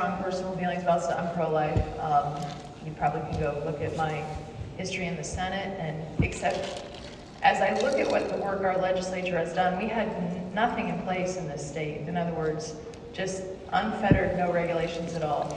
strong personal feelings about stuff. I'm pro-life. You probably can go look at my history in the Senate, and except as I look at what the work our legislature has done, we had nothing in place in this state. In other words, just unfettered, no regulations at all.